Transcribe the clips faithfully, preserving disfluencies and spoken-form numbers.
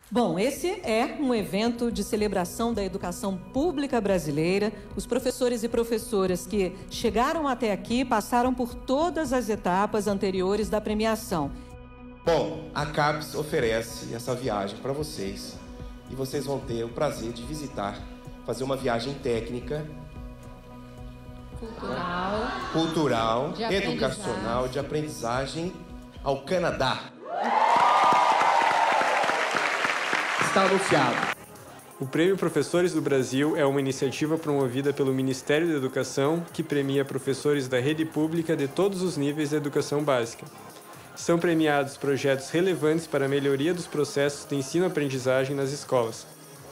Bom, esse é um evento de celebração da educação pública brasileira. Os professores e professoras que chegaram até aqui passaram por todas as etapas anteriores da premiação. Bom, a CAPES oferece essa viagem para vocês e vocês vão ter o prazer de visitar, fazer uma viagem técnica, cultural, cultural de educacional, de aprendizagem ao Canadá. Está anunciado. O Prêmio Professores do Brasil é uma iniciativa promovida pelo Ministério da Educação que premia professores da rede pública de todos os níveis da educação básica. São premiados projetos relevantes para a melhoria dos processos de ensino-aprendizagem nas escolas.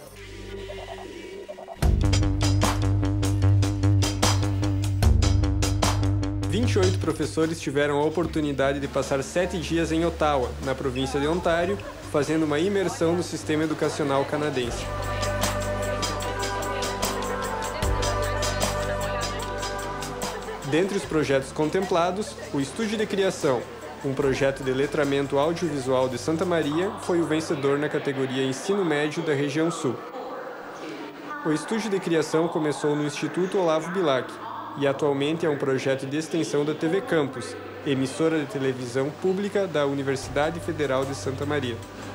vinte e oito professores tiveram a oportunidade de passar sete dias em Ottawa, na província de Ontário, fazendo uma imersão no sistema educacional canadense. Dentre os projetos contemplados, o Estúdio de Criação, um projeto de letramento audiovisual de Santa Maria, foi o vencedor na categoria Ensino Médio da região Sul. O Estúdio de Criação começou no Instituto Olavo Bilac e atualmente é um projeto de extensão da T V Campus, emissora de televisão pública da Universidade Federal de Santa Maria.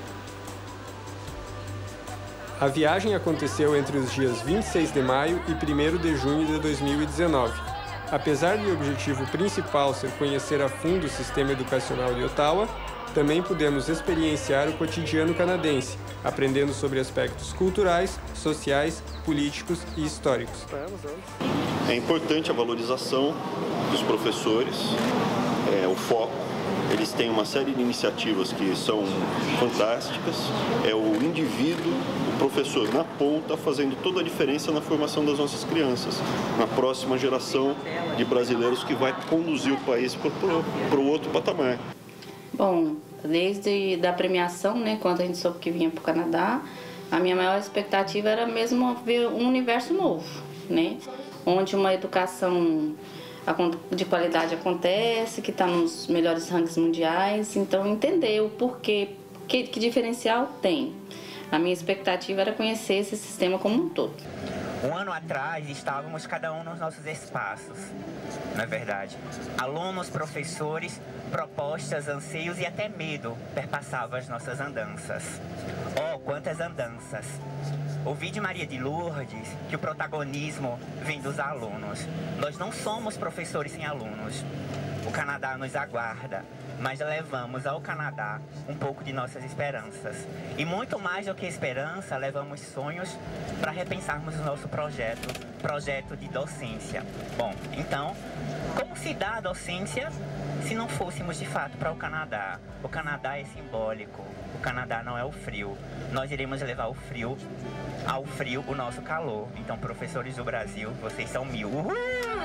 A viagem aconteceu entre os dias vinte e seis de maio e primeiro de junho de dois mil e dezenove. Apesar de o objetivo principal ser conhecer a fundo o sistema educacional de Ottawa, também pudemos experienciar o cotidiano canadense, aprendendo sobre aspectos culturais, sociais, políticos e históricos. É importante a valorização dos professores, é, o foco. Eles têm uma série de iniciativas que são fantásticas. É o indivíduo, o professor na ponta, fazendo toda a diferença na formação das nossas crianças, na próxima geração de brasileiros que vai conduzir o país para o outro patamar. Bom, desde da premiação, né, quando a gente soube que vinha para o Canadá, a minha maior expectativa era mesmo ver um universo novo, né, onde uma educação de qualidade acontece, que está nos melhores rankings mundiais, então entender o porquê, que, que diferencial tem. A minha expectativa era conhecer esse sistema como um todo. Um ano atrás estávamos cada um nos nossos espaços, não é verdade? Alunos, professores, propostas, anseios e até medo perpassavam as nossas andanças. Oh, quantas andanças! Ouvi de Maria de Lourdes que o protagonismo vem dos alunos. Nós não somos professores sem alunos. O Canadá nos aguarda, mas levamos ao Canadá um pouco de nossas esperanças. E muito mais do que esperança, levamos sonhos para repensarmos o nosso projeto, projeto de docência. Bom, então, como se dá a docência se não fôssemos de fato para o Canadá? O Canadá é simbólico, o Canadá não é o frio. Nós iremos levar o frio, ao frio o nosso calor. Então, professores do Brasil, vocês são mil. Uhul!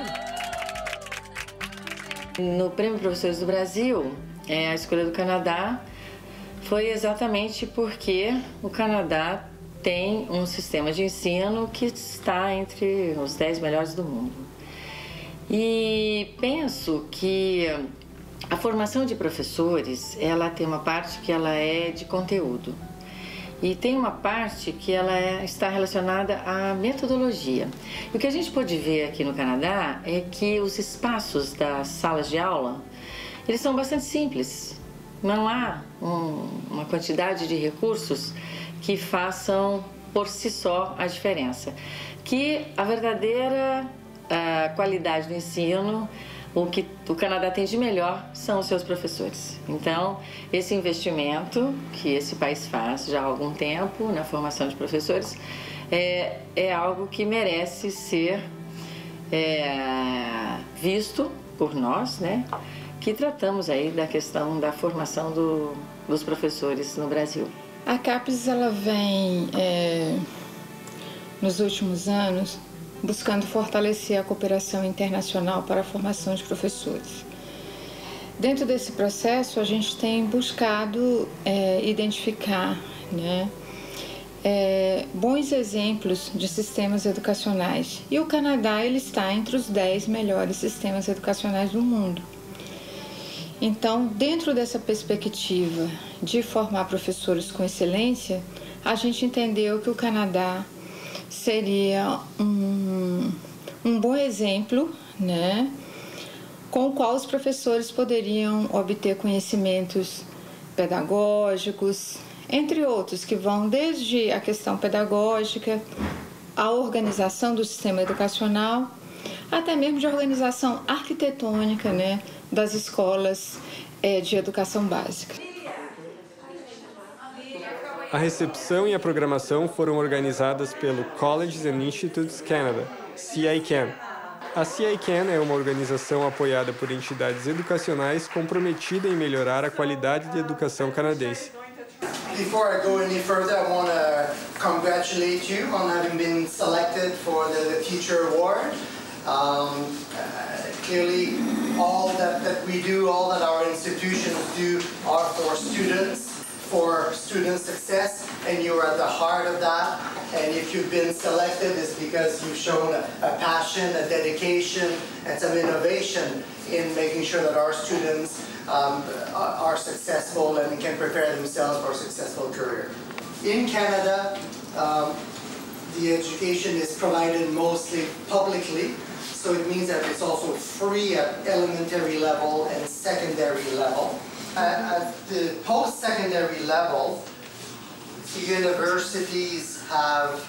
No Prêmio Professores do Brasil, é, a escolha do Canadá foi exatamente porque o Canadá tem um sistema de ensino que está entre os dez melhores do mundo. E penso que a formação de professores, ela tem uma parte que ela é de conteúdo. E tem uma parte que ela é, está relacionada à metodologia. E o que a gente pode ver aqui no Canadá é que os espaços das salas de aula, eles são bastante simples. Não há um, uma quantidade de recursos que façam por si só a diferença. Que a verdadeira a qualidade do ensino, o que o Canadá tem de melhor são os seus professores. Então, esse investimento que esse país faz já há algum tempo na formação de professores é, é algo que merece ser é, visto por nós, né, que tratamos aí da questão da formação do, dos professores no Brasil. A CAPES, ela vem, é, nos últimos anos, buscando fortalecer a cooperação internacional para a formação de professores. Dentro desse processo, a gente tem buscado é, identificar, né, é, bons exemplos de sistemas educacionais. E o Canadá, ele está entre os dez melhores sistemas educacionais do mundo. Então, dentro dessa perspectiva de formar professores com excelência, a gente entendeu que o Canadá seria um, um bom exemplo, né, com o qual os professores poderiam obter conhecimentos pedagógicos, entre outros, que vão desde a questão pedagógica, a organização do sistema educacional, até mesmo de organização arquitetônica, né, das escolas é, de educação básica. A recepção e a programação foram organizadas pelo Colleges and Institutes Canada, C I C A N. A C I C A N é uma organização apoiada por entidades educacionais comprometida em melhorar a qualidade de educação canadense. Before I go any further, I want to congratulate you on having been selected for the Teacher Award. Um, uh, clearly, all that, that we do, all that our institutions do are for students, for student success, and you are at the heart of that. And if you've been selected, it's because you've shown a, a passion, a dedication, and some innovation in making sure that our students um, are successful and can prepare themselves for a successful career. In Canada, um, the education is provided mostly publicly, so it means that it's also free at elementary level and secondary level. At, at the post-secondary level, the universities have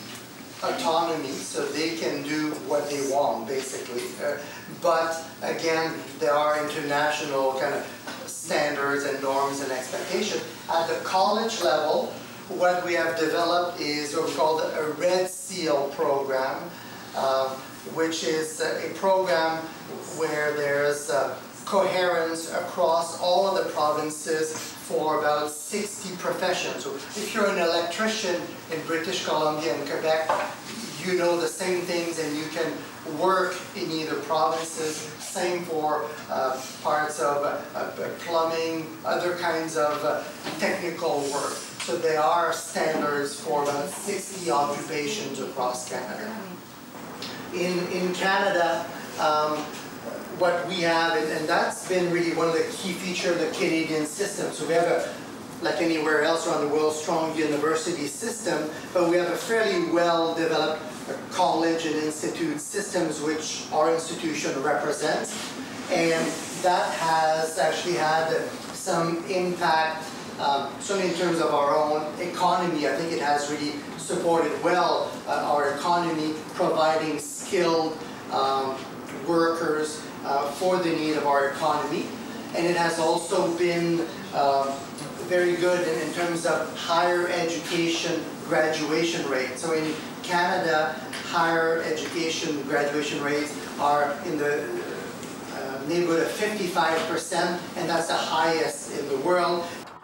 autonomy, so they can do what they want, basically. Uh, but again, there are international kind of standards and norms and expectations. At the college level, what we have developed is what we call a Red Seal program, uh, which is a program where there's uh, coherence across all of the provinces for about sixty professions. So if you're an electrician in British Columbia and Quebec, you know the same things and you can work in either provinces. Same for uh, parts of uh, uh, plumbing, other kinds of uh, technical work. So there are standards for about sixty occupations across Canada. In, in Canada, um, what we have, and, and that's been really one of the key features of the Canadian system. So we have a, like anywhere else around the world, strong university system, but we have a fairly well-developed college and institute systems which our institution represents. And that has actually had some impact, um, certainly in terms of our own economy. I think it has really supported well uh, our economy, providing skilled um, workers uh, for the need of our economy. And it has also been uh, very good in, in terms of higher education graduation rate. So in Canada, higher education graduation rates are in the uh, neighborhood of fifty-five percent, and that's the highest in the world.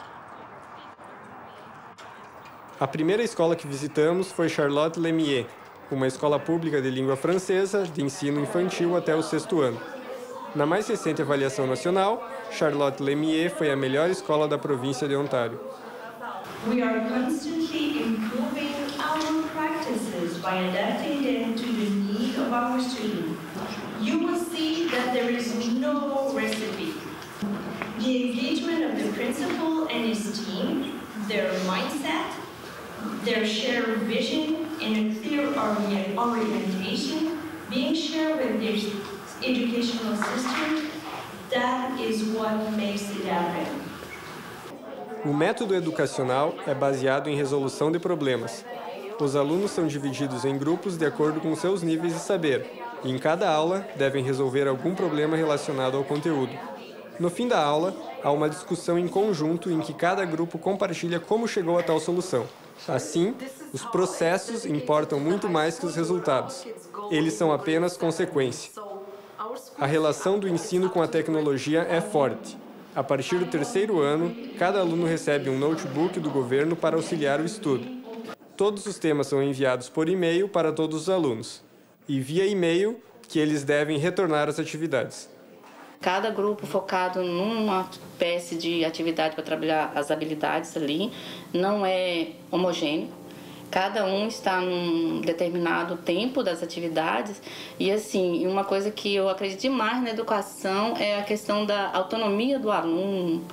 A primeira escola que visitamos foi Charlotte Lemieux, uma escola pública de língua francesa de ensino infantil até o sexto ano. Na mais recente avaliação nacional, Charlotte Lemieux foi a melhor escola da província de Ontário. We are constantly improving our practices by adapting them to the need of our students. You will see that there is no recipe. The engagement of the principal and his team, their mindset, their shared vision, and a clear orientation being shared with their educational system, that is what makes it happen. O método educacional é baseado em resolução de problemas. Os alunos são divididos em grupos de acordo com seus níveis de saber, e em cada aula devem resolver algum problema relacionado ao conteúdo. No fim da aula, há uma discussão em conjunto em que cada grupo compartilha como chegou a tal solução. Assim, os processos importam muito mais que os resultados. Eles são apenas consequência. A relação do ensino com a tecnologia é forte. A partir do terceiro ano, cada aluno recebe um notebook do governo para auxiliar o estudo. Todos os temas são enviados por e-mail para todos os alunos. E via e-mail que eles devem retornar às atividades. Cada grupo focado numa espécie de atividade para trabalhar as habilidades ali, não é homogêneo. Cada um está num determinado tempo das atividades e, assim, uma coisa que eu acredito demais na educação é a questão da autonomia do aluno,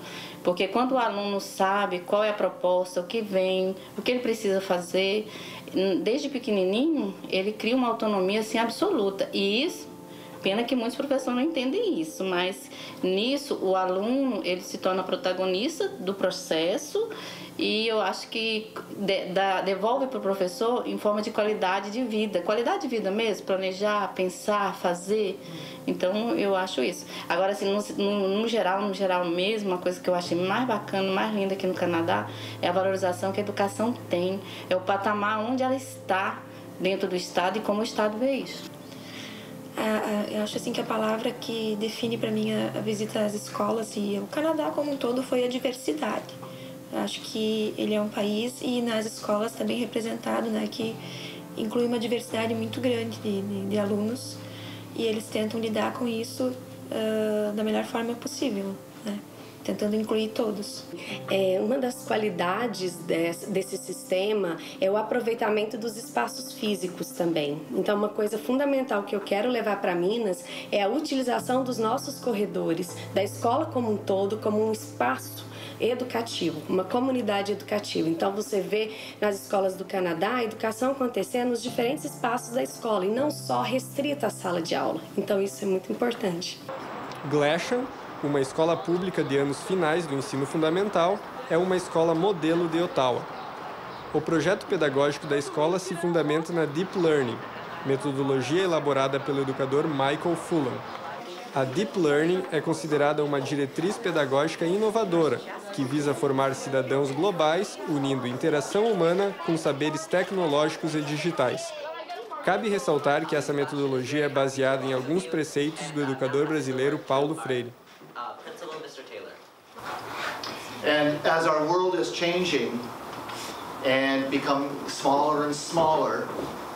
Porque quando o aluno sabe qual é a proposta, o que vem, o que ele precisa fazer, desde pequenininho, ele cria uma autonomia assim, absoluta. E isso, pena que muitos professores não entendem isso, mas nisso o aluno ele se torna protagonista do processo e eu acho que de, da, devolve para o professor em forma de qualidade de vida. Qualidade de vida mesmo, planejar, pensar, fazer. Então, eu acho isso. Agora, assim, no, no, no geral, no geral mesmo, uma coisa que eu achei mais bacana, mais linda aqui no Canadá é a valorização que a educação tem, é o patamar onde ela está dentro do Estado e como o Estado vê isso. Eu acho assim que a palavra que define para mim a, a visita às escolas e o Canadá como um todo foi a diversidade. Eu acho que ele é um país e nas escolas está bem representado, né, que inclui uma diversidade muito grande de, de, de alunos e eles tentam lidar com isso uh, da melhor forma possível, né, tentando incluir todos. É, uma das qualidades desse, desse sistema é o aproveitamento dos espaços físicos também. Então, uma coisa fundamental que eu quero levar para Minas é a utilização dos nossos corredores, da escola como um todo, como um espaço educativo, uma comunidade educativa. Então, você vê nas escolas do Canadá a educação acontecendo nos diferentes espaços da escola e não só restrita à sala de aula. Então, isso é muito importante. Gresham, uma escola pública de anos finais do ensino fundamental, é uma escola modelo de Ottawa. O projeto pedagógico da escola se fundamenta na Deep Learning, metodologia elaborada pelo educador Michael Fullan. A Deep Learning é considerada uma diretriz pedagógica inovadora, que visa formar cidadãos globais, unindo interação humana com saberes tecnológicos e digitais. Cabe ressaltar que essa metodologia é baseada em alguns preceitos do educador brasileiro Paulo Freire. And as our world is changing and become smaller and smaller,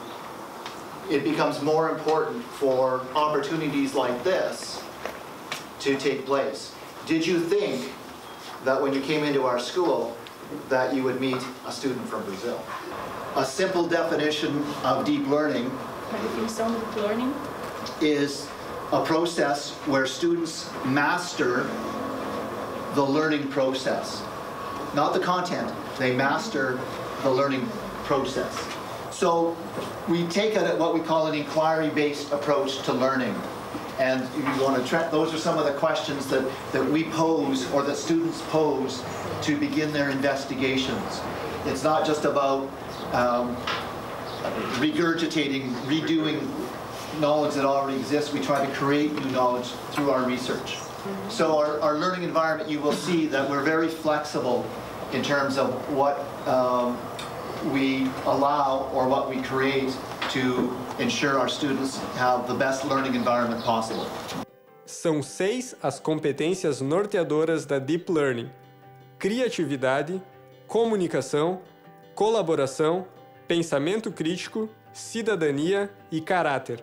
it becomes more important for opportunities like this to take place. Did you think that when you came into our school that you would meet a student from Brazil? A simple definition of deep learning, A definição de deep learning is a process where students master the learning process. Not the content, they master the learning process. So we take a, what we call an inquiry-based approach to learning. And you want to tra- those are some of the questions that, that we pose or that students pose to begin their investigations. It's not just about um, regurgitating, redoing knowledge that already exists. We try to create new knowledge through our research. So our, our learning environment, you will see that we're very flexible in terms of what um, we allow or what we create to ensure our students have the best learning environment possible. São seis as competências norteadoras da Deep Learning: criatividade, comunicação, colaboração, pensamento crítico, cidadania e caráter.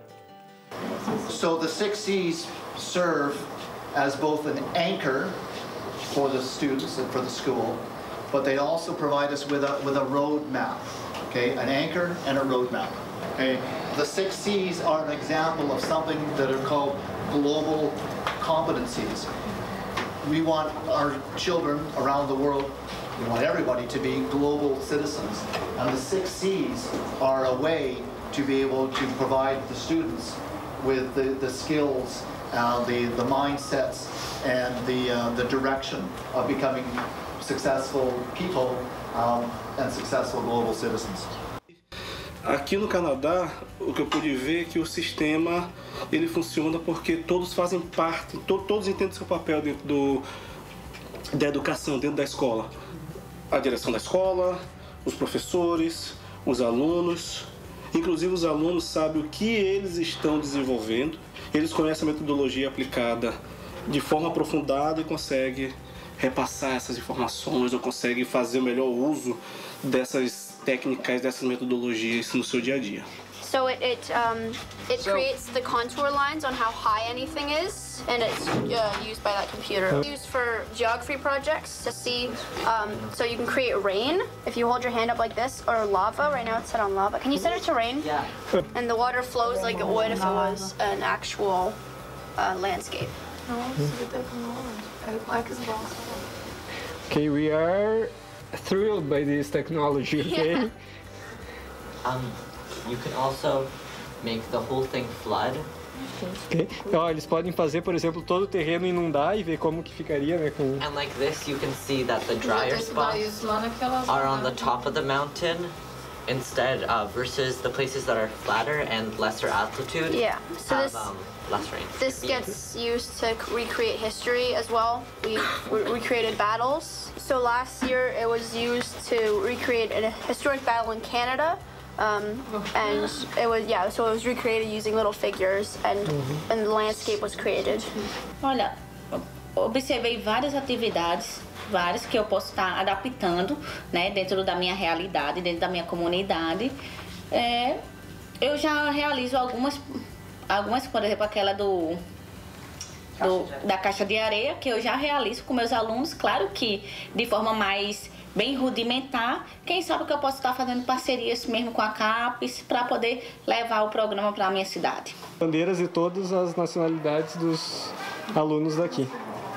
So the six C's serve as both an anchor for the students and for the school, but they also provide us with a with a roadmap. Okay, an anchor and a roadmap. Okay, the six C's are an example of something that are called global competencies. We want our children around the world, we want everybody to be global citizens, and the six C's are a way to be able to provide the students with the, the skills, uh, the, the mindsets, and the, uh, the direction of becoming successful people um, and successful global citizens. Aqui no Canadá, o que eu pude ver é que o sistema ele funciona porque todos fazem parte, to, todos entendem seu papel dentro do, da educação, dentro da escola. A direção da escola, os professores, os alunos. Inclusive os alunos sabem o que eles estão desenvolvendo, eles conhecem a metodologia aplicada de forma aprofundada e conseguem repassar essas informações ou conseguem fazer o melhor uso dessas técnicas, dessas metodologias no seu dia a dia. So it it, um, it so, creates the contour lines on how high anything is, and it's uh, used by that computer. It's used for geography projects to see, um, so you can create rain if you hold your hand up like this, or lava. Right now it's set on lava. Can you set it to rain? Yeah. And the water flows like it would if it was an actual uh, landscape. Okay, we are thrilled by this technology, okay? Yeah. Um, you can also make the whole thing flood. Okay. Então, eles podem fazer, por exemplo, todo o terreno inundar e ver como que ficaria, né, com... And like this, you can see that the drier spots are on the top of the mountain instead uh, versus the places that are flatter and lesser altitude. Yeah. So have, this um, less rain. this gets used to recreate history as well. We we recreated battles. So last year it was used to recreate a historic battle in Canada. Um, and it was, yeah, so it was recreated using little figures and, mm-hmm. and the landscape was created. Olha, observei várias atividades, várias que eu posso estar adaptando, né, dentro da minha realidade, dentro da minha comunidade. É, eu já realizo algumas, algumas, por exemplo, aquela do, do da caixa de areia, que eu já realizo com meus alunos, claro que de forma mais bem rudimentar. Quem sabe que eu posso estar fazendo parcerias mesmo com a CAPES para poder levar o programa para a minha cidade. Bandeiras de todas as nacionalidades dos alunos daqui.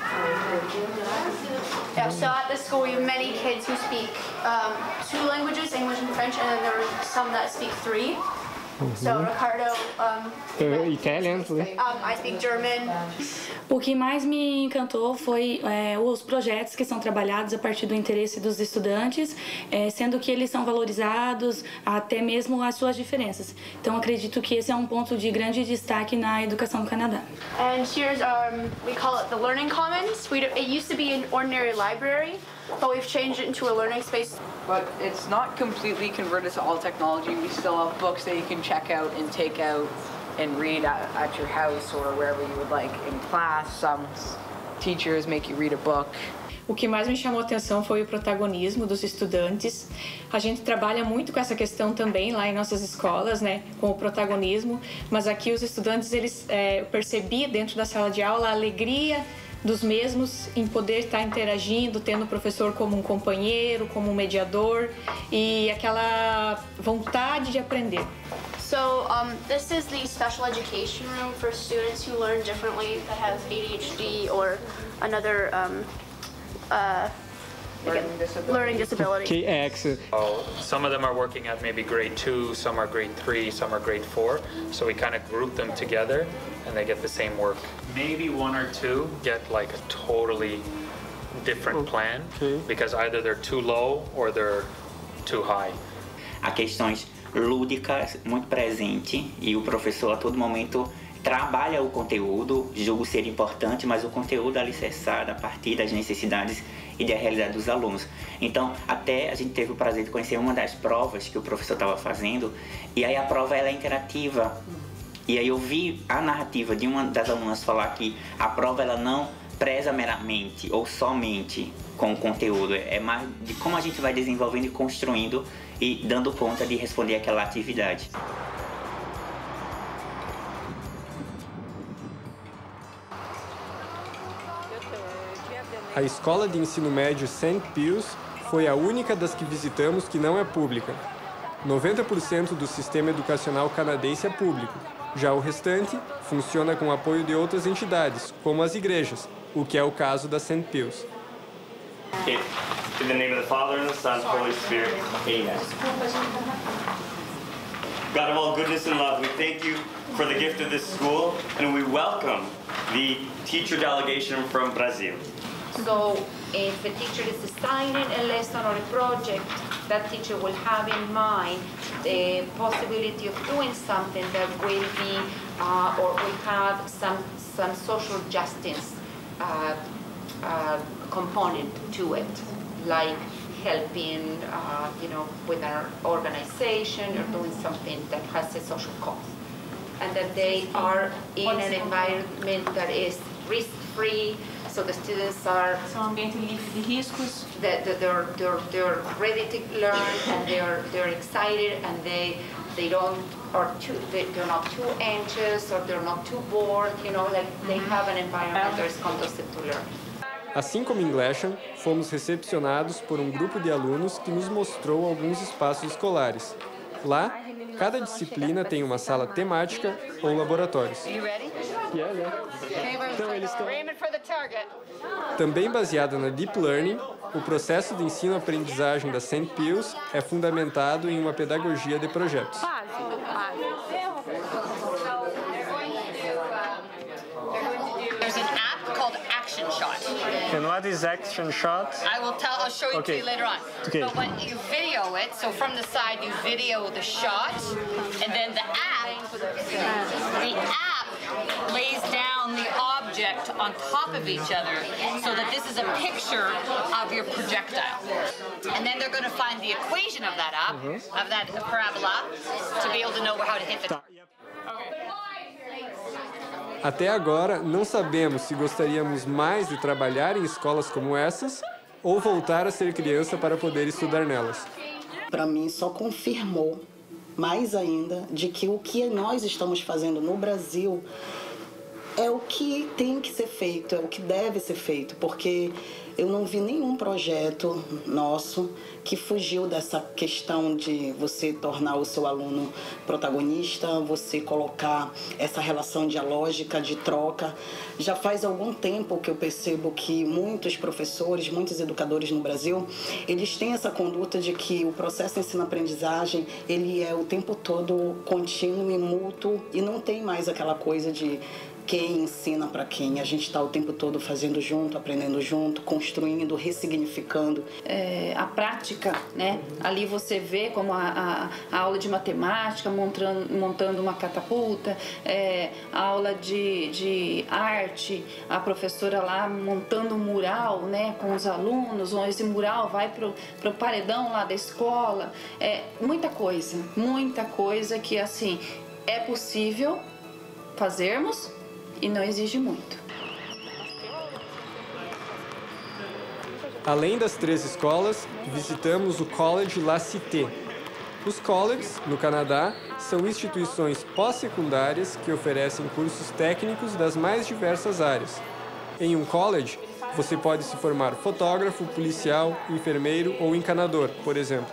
Yeah, so at the school we have many kids who speak um, two languages, English and French, and then there are some that speak three. Uhum. So Ricardo, um, uh, Italian, um, I speak German. O que mais me encantou foi é, os projetos que são trabalhados a partir do interesse dos estudantes, é, sendo que eles são valorizados até mesmo as suas diferenças. Então acredito que esse é um ponto de grande destaque na educação do Canadá. And here's um, we call it the Learning Commons. We do, it used to be an ordinary library, but we've changed it into a learning space. But it's not completely converted to all technology. We still have books that you can check out and take out and read at, at your house or wherever you would like in class. Some teachers make you read a book. O que mais me chamou a atenção foi o protagonismo dos estudantes. A gente trabalha muito com essa questão também lá em nossas escolas, né, com o protagonismo, mas aqui os estudantes, eles é, eu percebi dentro da sala de aula a alegria dos mesmos em poder estar interagindo, tendo o professor como um companheiro, como um mediador e aquela vontade de aprender. So um, this is the special education room for students who learn differently, that have A D H D or another um, uh, learning disability. Learning disability. Okay, excellent. Oh, some of them are working at maybe grade two, some are grade three, some are grade four. So we kind of group them together and they get the same work. Maybe one or two get like a totally different plan okay. because either they're too low or they're too high. Há questões lúdicas muito presente e o professor a todo momento trabalha o conteúdo, julgo ser importante, mas o conteúdo é alicerçado a partir das necessidades e da realidade dos alunos. Então, até a gente teve o prazer de conhecer uma das provas que o professor estava fazendo, e aí a prova ela é interativa. E aí eu vi a narrativa de uma das alunas falar que a prova ela não preza meramente ou somente com o conteúdo, é mais de como a gente vai desenvolvendo e construindo e dando conta de responder aquela atividade. A escola de ensino médio Saint Pius foi a única das que visitamos que não é pública. noventa por cento do sistema educacional canadense é público. Já o restante funciona com o apoio de outras entidades, como as igrejas, o que é o caso da Saint Pius. Okay. In the name of the Father, and the Son, and the Holy Spirit, amen. God of all goodness and love, we thank you for the gift of this school, and we welcome the teacher delegation from Brazil. So if a teacher is designing a lesson or a project, that teacher will have in mind the possibility of doing something that will be, uh, or will have some, some social justice uh, uh, component to it, like helping, uh, you know, with an organization or doing something that has a social cause. And that they are in an environment that is risk-free, so the students are São ambiente livre de riscos. That, that they're they're they're ready to learn and they're they're excited and they they don't are too they, they're not too anxious or they're not too bored. You know, like they have an environment that is conducive to learn. Assim como em Glashan, fomos recepcionados por um grupo de alunos que nos mostrou alguns espaços escolares. Lá, cada disciplina tem uma sala temática ou laboratórios. Yeah, yeah. Então, eles estão... Também baseada na Deep Learning, o processo de ensino-aprendizagem da Saint Pius é fundamentado em uma pedagogia de projetos. There's an app called Action Shot. And what is Action Shot? I will tell. I'll show it Okay. to you later on. Okay. But when you video it, so from the side you video the shot, and then the app, the app lays down the object on top of each other, so that this is a picture of your projectile. And then they're going to find the equation of that app, Mhm. of that parabola, to be able to know how to hit the. Até agora, não sabemos se gostaríamos mais de trabalhar em escolas como essas ou voltar a ser criança para poder estudar nelas. Para mim, só confirmou mais ainda de que o que nós estamos fazendo no Brasil é o que tem que ser feito, é o que deve ser feito, porque eu não vi nenhum projeto nosso que fugiu dessa questão de você tornar o seu aluno protagonista, você colocar essa relação dialógica de troca. Já faz algum tempo que eu percebo que muitos professores, muitos educadores no Brasil, eles têm essa conduta de que o processo de ensino-aprendizagem, ele é o tempo todo contínuo e mútuo e não tem mais aquela coisa de quem ensina para quem. A gente está o tempo todo fazendo junto, aprendendo junto, construindo, ressignificando. É, a prática, né? Ali você vê como a, a, a aula de matemática, montando, montando uma catapulta, é, a aula de, de arte, a professora lá montando um mural, né, com os alunos, ou esse mural vai pro, pro paredão lá da escola. É, muita coisa, muita coisa que, assim, é possível fazermos e não exige muito. Além das três escolas, visitamos o College La Cité. Os colleges, no Canadá, são instituições pós-secundárias que oferecem cursos técnicos das mais diversas áreas. Em um college, você pode se formar fotógrafo, policial, enfermeiro ou encanador, por exemplo.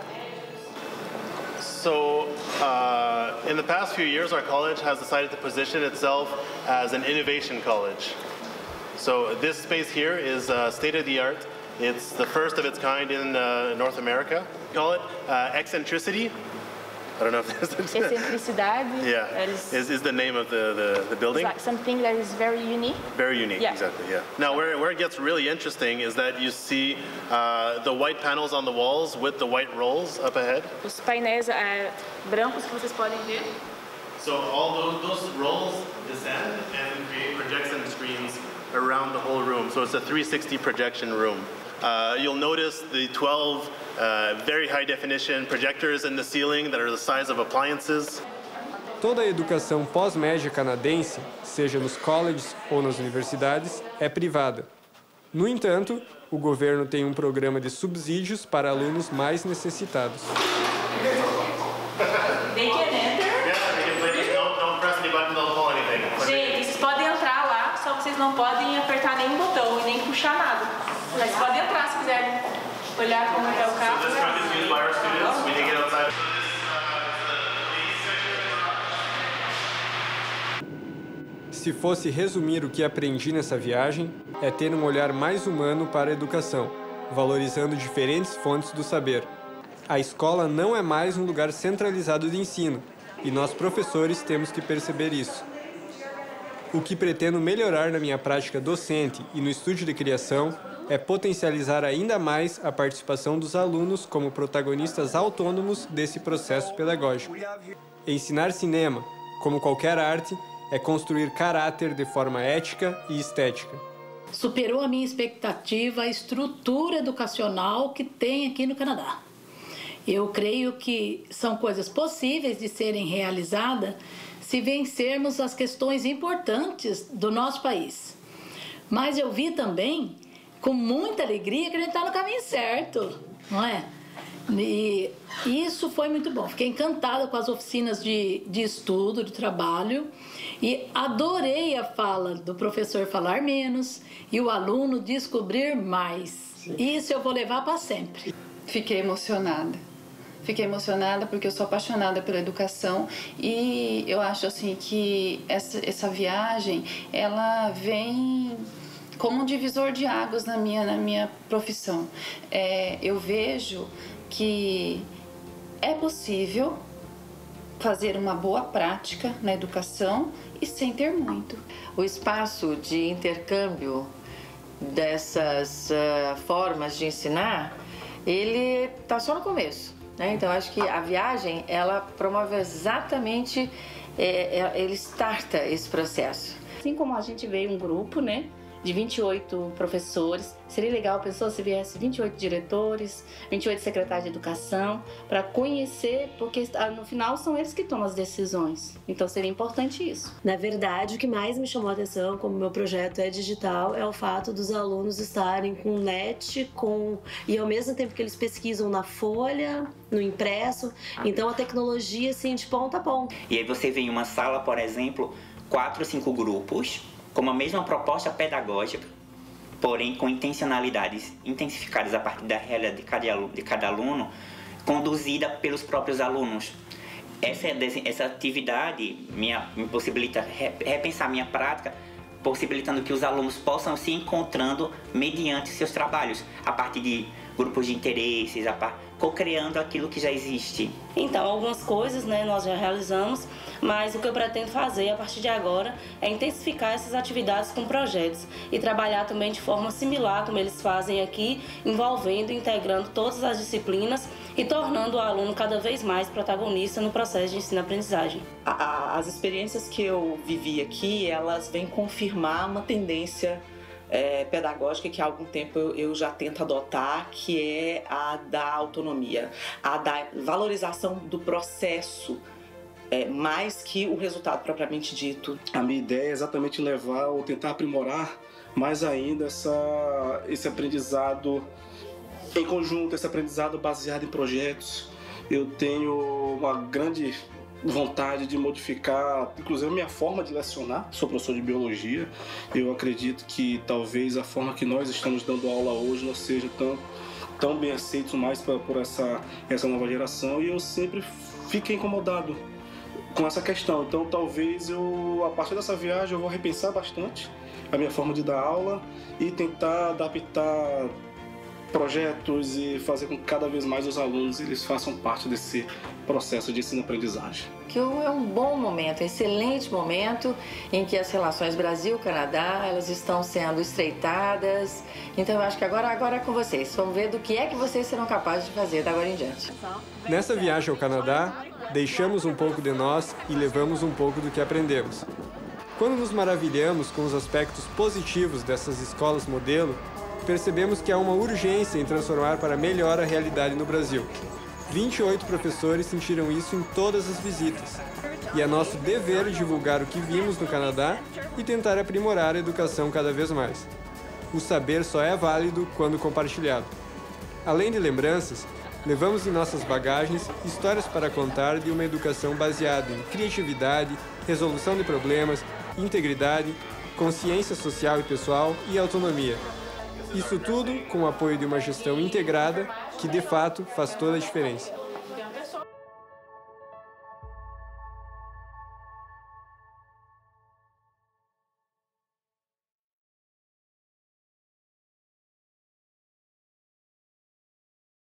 So, uh, in the past few years, our college has decided to position itself as an innovation college. So this space here is uh, state-of-the-art. It's the first of its kind in uh, North America. We call it uh, Eccentricity. I don't know if this is... Eccentricidade. Yeah, is, is, is the name of the, the, the building. Like something that is very unique. Very unique, yeah. Exactly, yeah. Now, where, where it gets really interesting is that you see uh, the white panels on the walls with the white rolls up ahead. Os painéis é, brancos que vocês podem ver. So all those, those rolls descend and create projection screens around the whole room. So it's a three sixty projection room. Uh, you'll notice the twelve uh, very high definition projectors in the ceiling that are the size of appliances. Toda a educação pós-média canadense, seja nos colleges ou nas universidades, é privada. No entanto, o governo tem um programa de subsídios para alunos mais necessitados. They can enter. Don't, don't press any button, don't pull anything. Gente, vocês podem entrar lá, só vocês não podem apertar nenhum botão e nem puxar nada. Mas podem entrar se quiserem olhar como é o carro. So this truck is used by our students when they get outside. Se fosse resumir o que aprendi nessa viagem, é ter um olhar mais humano para a educação, valorizando diferentes fontes do saber. A escola não é mais um lugar centralizado de ensino, e nós professores temos que perceber isso. O que pretendo melhorar na minha prática docente e no estúdio de criação é potencializar ainda mais a participação dos alunos como protagonistas autônomos desse processo pedagógico. Ensinar cinema, como qualquer arte, é construir caráter de forma ética e estética. Superou a minha expectativa a estrutura educacional que tem aqui no Canadá. Eu creio que são coisas possíveis de serem realizadas se vencermos as questões importantes do nosso país. Mas eu vi também, com muita alegria, que a gente está no caminho certo, não é? E isso foi muito bom. Fiquei encantada com as oficinas de, de estudo, de trabalho, e adorei a fala do professor falar menos e o aluno descobrir mais. Isso eu vou levar para sempre. Fiquei emocionada. Fiquei emocionada porque eu sou apaixonada pela educação e eu acho assim que essa, essa viagem, ela vem como um divisor de águas na minha, na minha profissão. É, eu vejo que é possível fazer uma boa prática na educação e sem ter muito. O espaço de intercâmbio dessas uh, formas de ensinar, ele está só no começo, né? Então, acho que a viagem, ela promove exatamente, é, é, ele starta esse processo. Assim como a gente veio um grupo, né, de vinte e oito professores, seria legal, pensou, se viesse vinte e oito diretores, vinte e oito secretários de educação, para conhecer, porque no final são eles que tomam as decisões. Então seria importante isso. Na verdade, o que mais me chamou a atenção, como meu projeto é digital, é o fato dos alunos estarem com net, com e ao mesmo tempo que eles pesquisam na folha, no impresso, então a tecnologia assim de ponta a ponta. E aí você vê em uma sala, por exemplo, quatro, cinco grupos, com a mesma proposta pedagógica, porém com intencionalidades intensificadas a partir da realidade de cada, de cada aluno, conduzida pelos próprios alunos. Essa, essa atividade minha, me possibilita repensar minha prática, possibilitando que os alunos possam se encontrando mediante seus trabalhos, a partir de grupos de interesses, co-criando aquilo que já existe. Então, algumas coisas, né, nós já realizamos, mas o que eu pretendo fazer a partir de agora é intensificar essas atividades com projetos e trabalhar também de forma similar, como eles fazem aqui, envolvendo e integrando todas as disciplinas e tornando o aluno cada vez mais protagonista no processo de ensino-aprendizagem. As experiências que eu vivi aqui, elas vêm confirmar uma tendência É, pedagógica que há algum tempo eu, eu já tento adotar, que é a da autonomia, a da valorização do processo, é, mais que o resultado propriamente dito. A minha ideia é exatamente levar ou tentar aprimorar mais ainda essa, esse aprendizado em conjunto, esse aprendizado baseado em projetos. Eu tenho uma grande vontade de modificar, inclusive, a minha forma de lecionar. Sou professor de biologia. Eu acredito que talvez a forma que nós estamos dando aula hoje não seja tão, tão bem aceito mais pra, por essa, essa nova geração, e eu sempre fiquei incomodado com essa questão. Então, talvez eu, a partir dessa viagem, eu vou repensar bastante a minha forma de dar aula e tentar adaptar projetos e fazer com que cada vez mais os alunos eles façam parte desse processo de ensino-aprendizagem. Que é um bom momento, um excelente momento em que as relações Brasil-Canadá elas estão sendo estreitadas. Então eu acho que agora, agora é com vocês. Vamos ver do que é que vocês serão capazes de fazer da agora em diante. Nessa viagem ao Canadá, deixamos um pouco de nós e levamos um pouco do que aprendemos. Quando nos maravilhamos com os aspectos positivos dessas escolas modelo, percebemos que há uma urgência em transformar para melhor a realidade no Brasil. vinte e oito professores sentiram isso em todas as visitas. E é nosso dever divulgar o que vimos no Canadá e tentar aprimorar a educação cada vez mais. O saber só é válido quando compartilhado. Além de lembranças, levamos em nossas bagagens histórias para contar de uma educação baseada em criatividade, resolução de problemas, integridade, consciência social e pessoal e autonomia. Isso tudo com o apoio de uma gestão integrada que, de fato, faz toda a diferença.